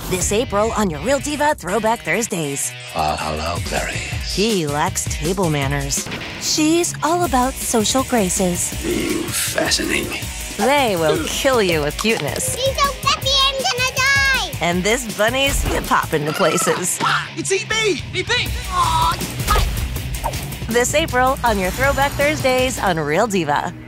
This April on your Real Diva Throwback Thursdays. Hello, berries. He lacks table manners. She's all about social graces. Fascinating. They will kill you with cuteness. He's so peppy, I'm gonna die! And this bunny's pop into places. It's EP! EP! This April on your Throwback Thursdays on Real Diva.